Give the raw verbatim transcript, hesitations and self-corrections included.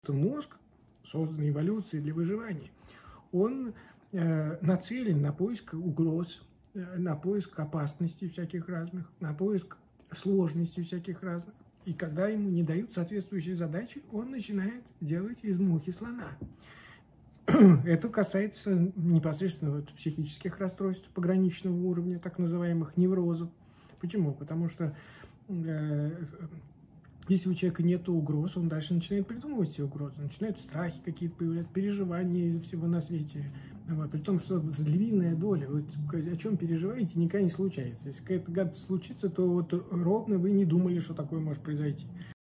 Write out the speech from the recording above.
Мозг, созданный эволюцией для выживания, он э, нацелен на поиск угроз, э, на поиск опасностей всяких разных, на поиск сложностей всяких разных. И когда ему не дают соответствующие задачи, он начинает делать из мухи слона. Это касается непосредственно вот психических расстройств пограничного уровня, так называемых неврозов. Почему? Потому что э, если у человека нет угроз, он дальше начинает придумывать все угрозы, начинают страхи какие-то появляться, переживания из-за всего на свете. Вот. При том, что львиная доля, вот, о чем переживаете, никогда не случается. Если какая-то гадость случится, то вот ровно вы не думали, что такое может произойти.